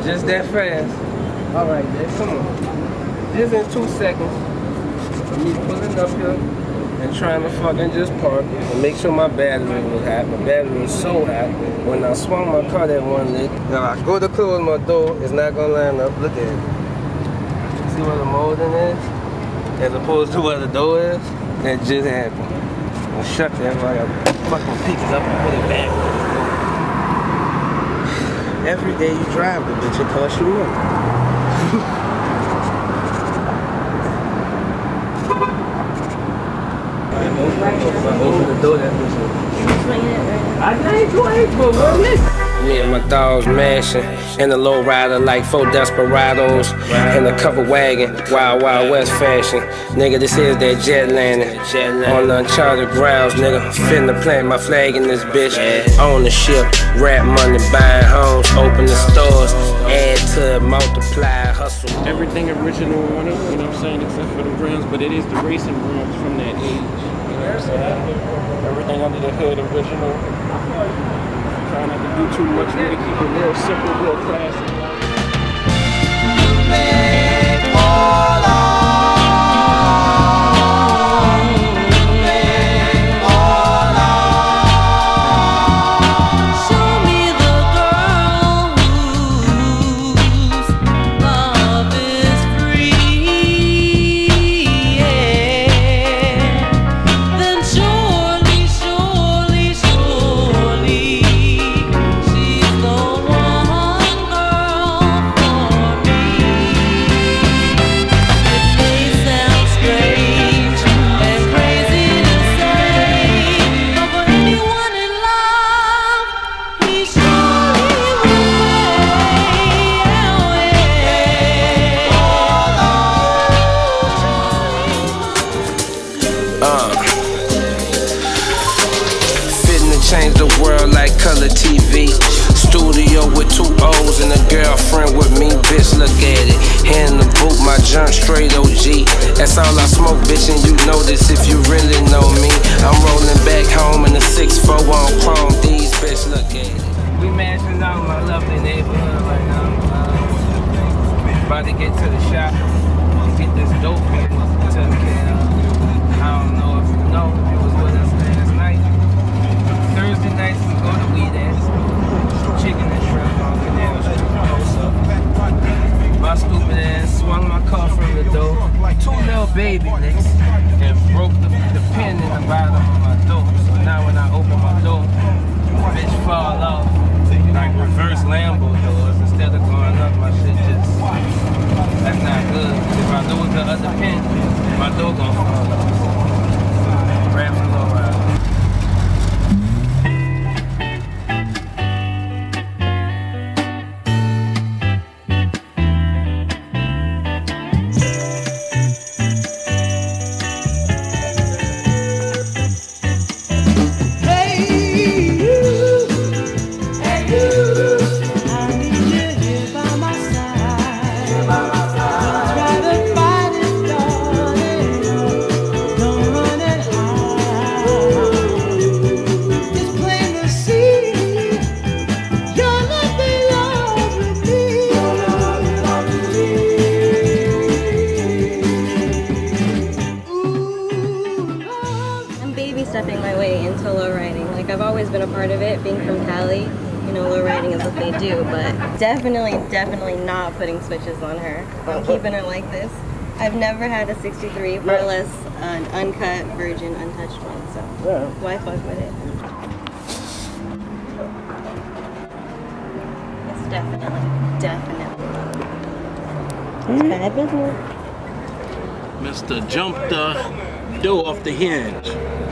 Just that fast. Alright, man, come on. Just in 2 seconds. Me pulling up here and trying to fucking just park and make sure my battery was hot. My battery was so hot. When I swung my car that one lick, now I go to close my door, it's not gonna line up. Look at it. See where the molding is? As opposed to where the door is? That just happened. Well, shut that right up. Fucking pick it up and put it back. Every day you drive the bitch, it costs you money. Open the door, that bitch. I ain't going for it. Yeah, my dogs mashing in the lowrider like 4 desperados in the covered wagon, Wild Wild West fashion. Nigga, this is that jet landing on the uncharted grounds. Nigga, finna plant my flag in this bitch. Own the ship, rap money, buying homes, open the stores, add to it, multiply, hustle. Everything original on it, you know what I'm saying, except for the rims, but it is the racing rims from that age. You know what I'm saying? Everything under the hood original. Trying not to do too much, really keep it real simple, real classic. Change the world like color TV. Studio with 2 O's and a girlfriend with me. Bitch, look at it. In the boot, my junk straight OG. That's all I smoke, bitch, and you know this if you really know me. I'm rolling back home in the 6'4" on chrome. These bitch, look at it. We mashing out my lovely neighborhood right now. About to get to the shop and get this dope here to the kid. I don't know if you know, if you was with us last night. Thursday nights we go to weed ass. Chicken and shrimp on Canal Street. My stupid ass swung my car from the door. 2 little baby licks and broke the pin in the bottom of my door. So now when I open my door, the bitch fall off like reverse Lambo doors. Instead of going up, my shit just, that's not good. If I lose the other pin, my door gonna fall off. Rap for Lowriders. Stepping my way into lowriding. Like, I've always been a part of it, being from Cali. You know, lowriding is what they do, but definitely not putting switches on her. I'm keeping her like this. I've never had a 63, far less an uncut, virgin, untouched one, so why fuck with it? It's definitely. It's bad business. Mr. Jumped the door off the hinge.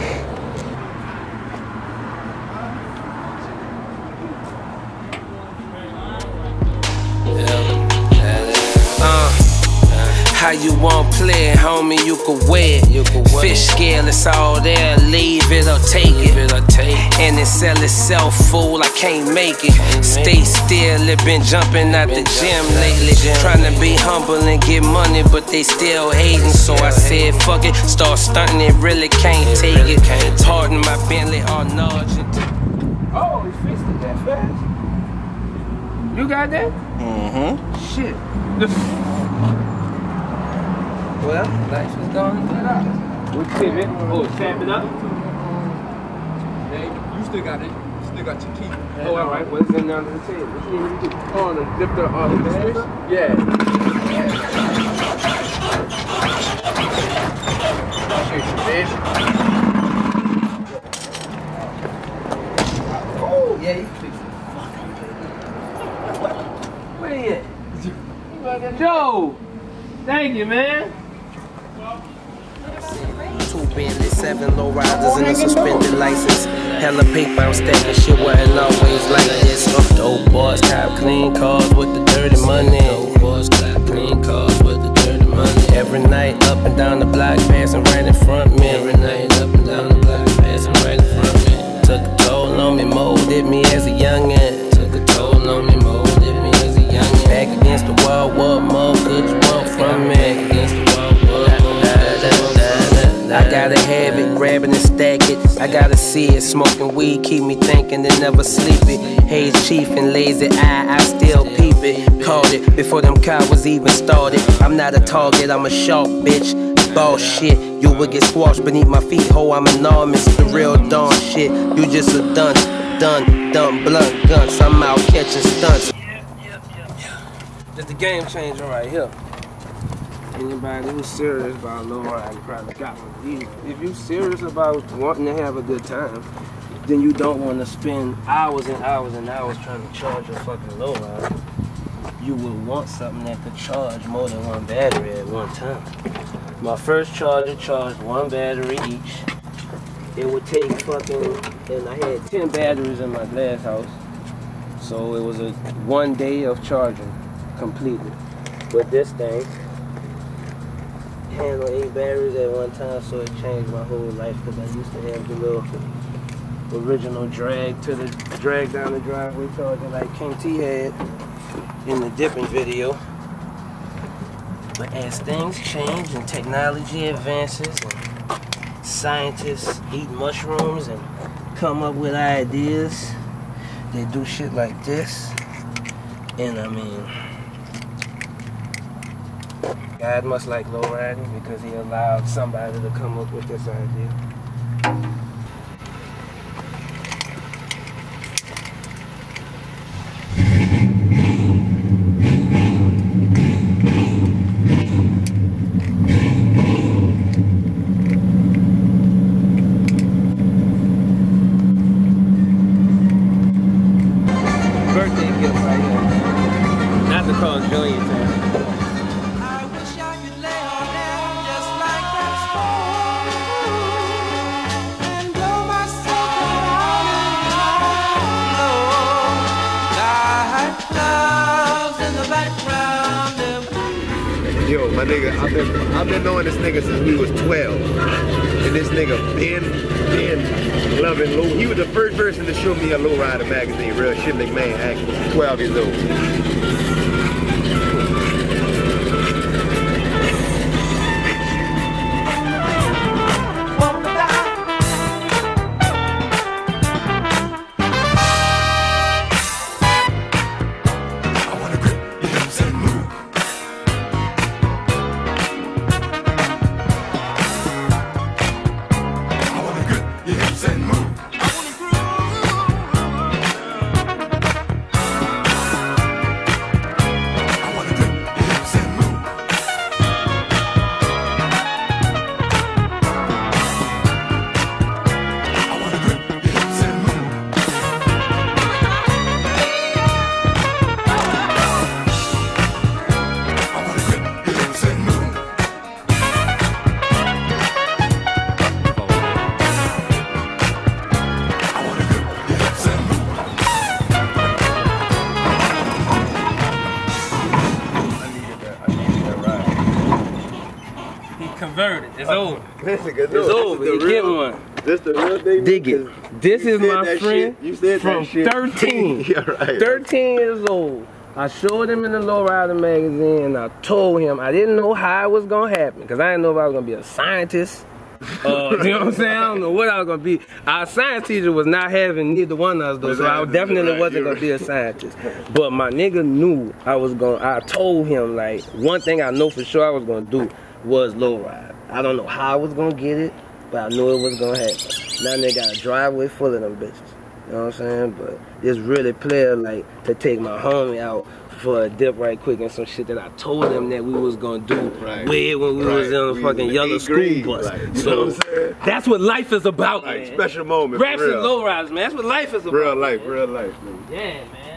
How you want play it, homie, you can wear it. Fish scale, it's all there, leave it or take it. And it sell itself, fool, I can't make it. Stay still, it been jumping out the gym lately. Trying to be humble and get money, but they still hating. So I said, fuck it, start stunting, it really can't take it. Pardon my Bentley or Nudge. Oh, he fixed it that fast. You got that? Mm-hmm. Shit. Well, lights was going to out. We'll tip it. Oh, tap it up. Hey, you still got it. You still got your key. Oh, all right. What's in under the table? On the lifter on the switch? Yeah. Oh, yeah, you fix it. Where you at? Joe! Thank you, man. 2 Bentley, 7 Lowriders, and a suspended license. Hella paper, I'm stacking shit, wasn't always like this. Dope boys cop clean cars with the dirty money. Dope boys cop clean cars with the dirty money. Every night up and down the block, passing right in front me. Every night up and down the block, passing right in front me. Took a toll on me, molded me as a youngin'. Took a toll on me, molded me as a youngin'. Back against the wall, what more could you want from me? Back against the wall, what more could you want from me? I gotta have it, grab it and stack it. I gotta see it, smoking weed keep me thinking and never sleepy. Haze chief and lazy eye, I still peep it. Caught it before them cows was even started. I'm not a target, I'm a sharp bitch. Ball shit, you would get squashed beneath my feet. Ho, I'm enormous, the real dawn shit. You just a done, blunt guns. I'm out catching stunts. Just a game changer right here. Anybody who's serious about lowriding probably got one. If you're serious about wanting to have a good time, then you don't want to spend hours and hours and hours trying to charge your fucking lowrider. You would want something that could charge more than one battery at one time. My first charger charged 1 battery each. It would take fucking, and I had 10 batteries in my glass house. So it was a 1 day of charging completely. With this thing, handle 8 batteries at one time, so it changed my whole life because I used to have the little original drag down the driveway charger like King T had in the dipping video. But as things change and technology advances and scientists eat mushrooms and come up with ideas, they do shit like this. And I mean, God must like lowriding because he allowed somebody to come up with this idea. Birthday gift right here. Not to call Julian time. Yo, my nigga, I've been knowing this nigga since we was 12. And this nigga been loving low. He was the first person to show me a Lowrider magazine, real shit McMahon, actually, 12 years old. Converted. It's over. It's over. You get one. This the real thing. Dig it. This is my friend you said from that shit. 13. Yeah, right. 13 years old. I showed him in the Lowrider magazine and I told him I didn't know how it was going to happen because I didn't know if I was going to be a scientist You know what I'm saying? I don't know what I was gonna be. Our science teacher was not having neither one of us though, so I definitely wasn't gonna be a scientist. But my nigga knew I was gonna. I told him like one thing I know for sure I was gonna do was low ride. I don't know how I was gonna get it, but I knew it was gonna happen. Now they got a driveway full of them bitches. You know what I'm saying? But it's really player like to take my homie out for a dip right quick and some shit that I told them that we was gonna do way when we was in a fucking yellow school bus. So that's what life is about, man. Special moment. Raps and lowriders, man. That's what life is about. Real life, man. Yeah, man.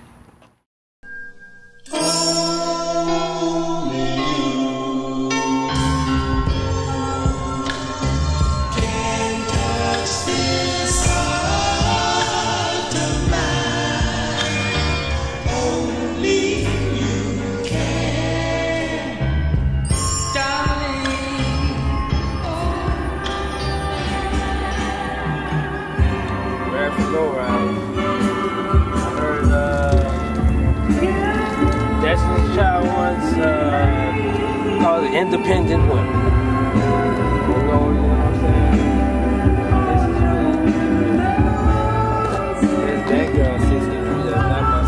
Independent women. You know what I'm saying? This is that girl 63, that's not my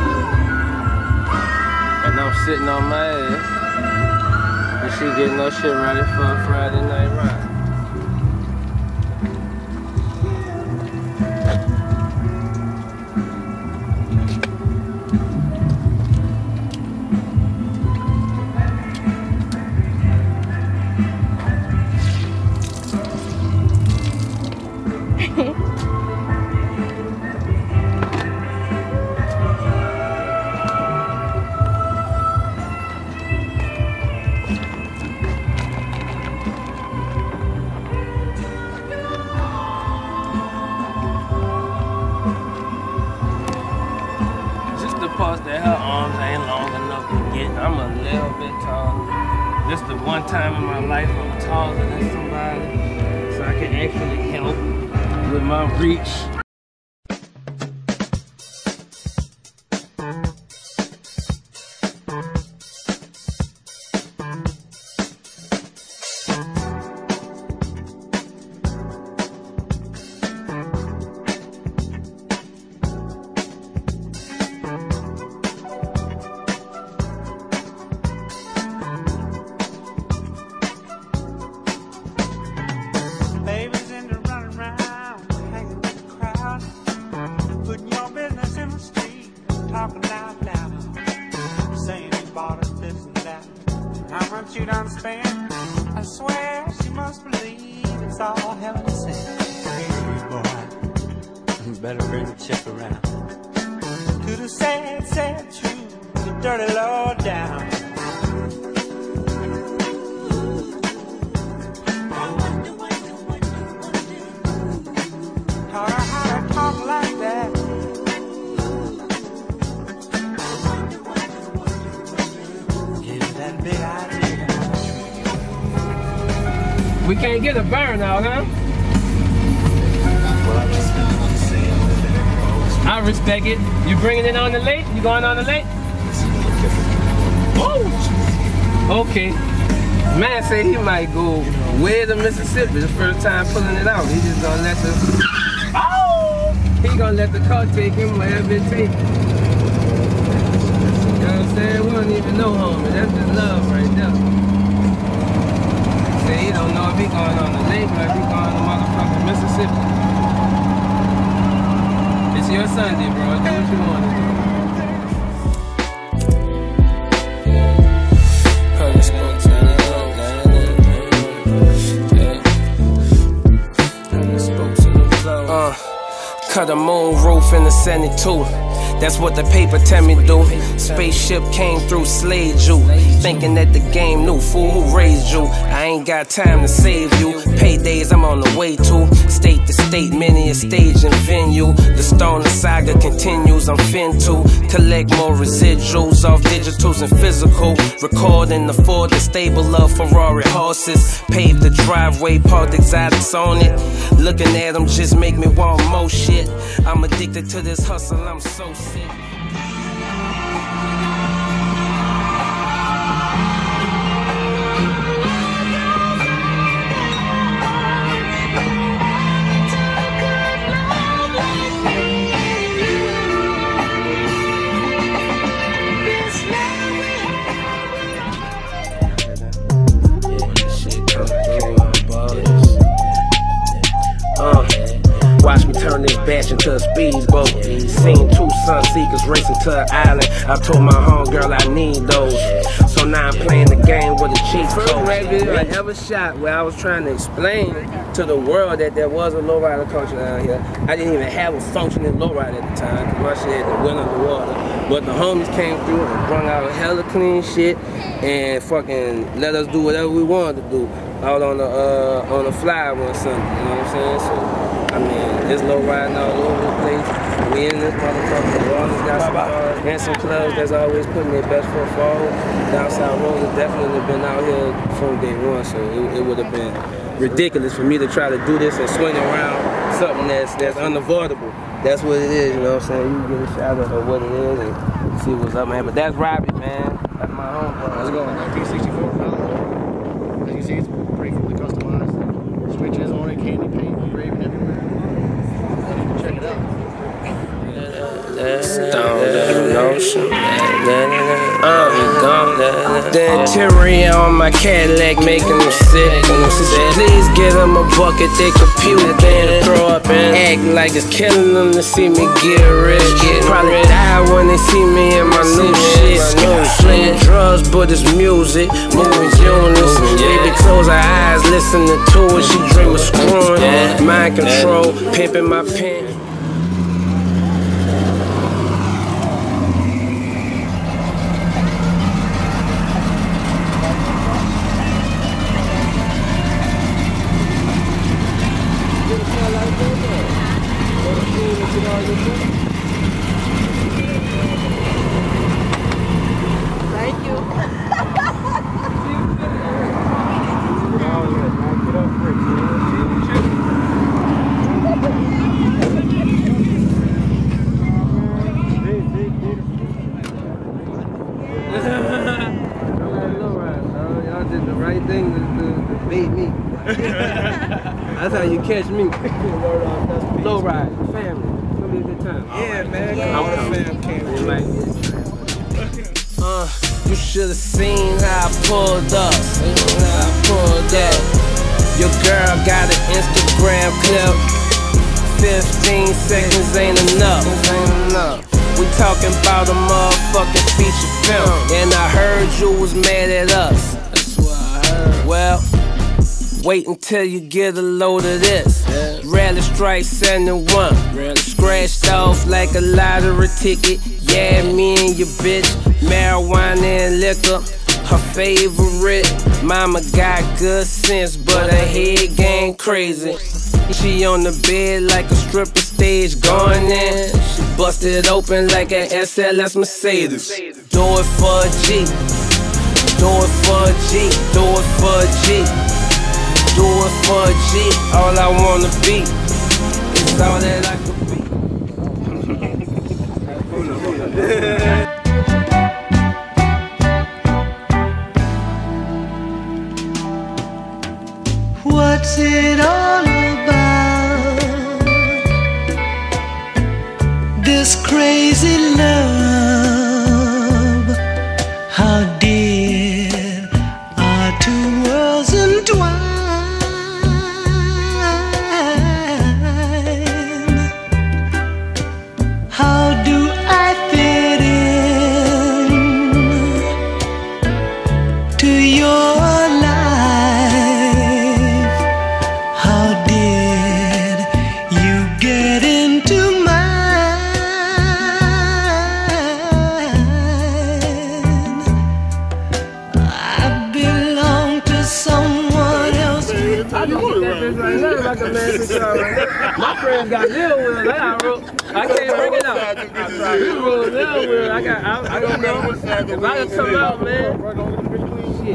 63. And I'm sitting on my ass. And she getting no shit ready for a Friday night ride. That her arms ain't long enough to get. I'm a little bit taller. This is the one time in my life I'm taller than somebody, so I can actually help with my reach. You done spent, I swear she must believe it's all heaven sent. Hey boy, you better bring the check around to the sad, sad truth, the dirty low down. Taught her how to talk like that. Give her that big idea. We can't get a burn out, huh? I respect it. You bringing it on the lake? You going on the lake? Oh! Okay. Man said he might go way to Mississippi the first time pulling it out. He just gonna let the... Oh! He gonna let the car take him wherever it takes him. You know what I'm saying? We don't even know, homie. That's just love right there. He don't know if he going on the lake or if he going to motherfucking Mississippi. It's your Sunday, bro. Do what you want to do. Cut a moon roof in the 72. That's what the paper tell me do. Spaceship came through, slayed you. Thinking that the game knew, fool, who raised you? I ain't got time to save you. Paydays I'm on the way to. State to state, many a stage and venue. The Stoner saga continues, I'm fin to collect more residuals off digitals and physical. Recording the Ford, the stable of Ferrari horses. Paved the driveway, parked exotics on it. Looking at them just make me want more shit. I'm addicted to this hustle, I'm so sick. to a speedboat. Seen two Sunseekers racing to an island. I told my homegirl I need those. So now I'm playing the game with a cheat code. First rap video I ever shot where I was trying to explain to the world that there was a lowrider culture down here. I didn't even have a functioning lowrider at the time because my shit had the wind underwater. But the homies came through and brung out a hella clean shit and fucking let us do whatever we wanted to do out on the fly one Sunday, you know what I'm saying? So, I mean, there's low riding all over the place. We in this motherfucker, we always got some bars and some clubs that's always putting their best foot forward. Down South Road has definitely been out here from day one, so it would have been ridiculous for me to try to do this and swing around something that's unavoidable. That's what it is, you know what I'm saying? You get a shot of what it is and see what's up, man. But that's Robbie, man. That's my home, bro. How's it going? 1964 Falcon. As you see, it's pretty fully customized. Switches on it, candy paint, engraving everywhere. You can check it out. The interior on my Cadillac making them sick. Please give them a bucket they compute, then throw up and act like it's killing them to see me get rich. Probably die when they see me in my new shit. Slaying drugs, but it's music, moving units. Baby close her eyes, listening to it. She dream of screwing, mind control, pimping my pen. Thank you. Y'all did the right thing to bait me. That's how you catch me. Lowriding, family. It's gonna be a good time. Yeah, man. Yeah. All the fam came through. You should have seen how I pulled up. Your girl got an Instagram clip. 15 seconds ain't enough. We talking about a motherfucking feature film. And I heard you was mad at us. That's what I heard. Well, wait until you get a load of this. Rally Strike 71. Scratched off like a lottery ticket. Yeah, me and your bitch. Marijuana and liquor. Her favorite. Mama got good sense, but her head gang crazy. She on the bed like a stripper stage going in. She busted open like an SLS Mercedes. Do it for a G. Do it for a G. Do it for a G. Do it for a G. All I wanna be is all that I could be. What's it all about? This crazy love. How did our two worlds entwine? How do I fit in to your life? How did you get into mine? I belong to someone else. I can get that bitch right now like a magic car right now. My friends got little wheels. I can't bring it out. You roll little wheels. I don't know. If I can come out, man. Shit.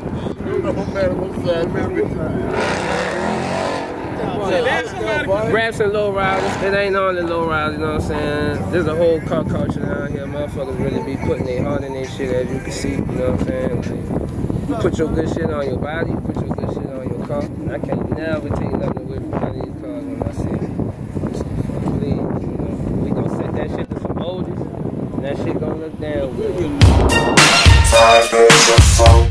Raps and lowriders, it ain't only lowriders, you know what I'm saying? There's a whole car culture down here. Motherfuckers really be putting their heart in their shit, as you can see, you know what I'm saying? Like, you put your good shit on your body, you put your good shit on your car. I can't never take nothing away from one of these cars when I see it. Please, you know, we gonna set that shit to some oldies, and that shit gonna look damn good. 5 days of fun.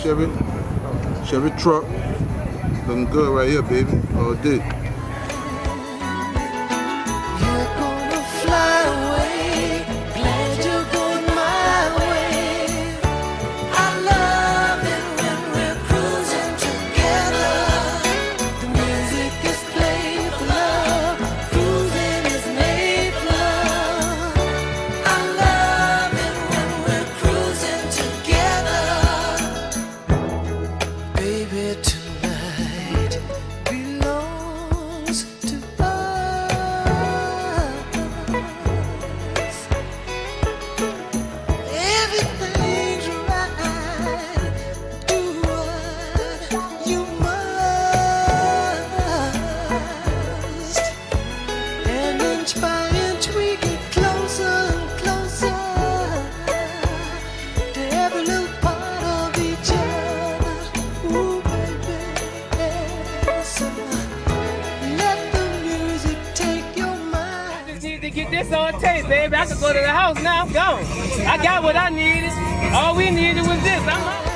Chevy truck. Looking good right here, baby. All day. Get this on tape, baby. I can go to the house now. Go. I got what I needed. All we needed was this.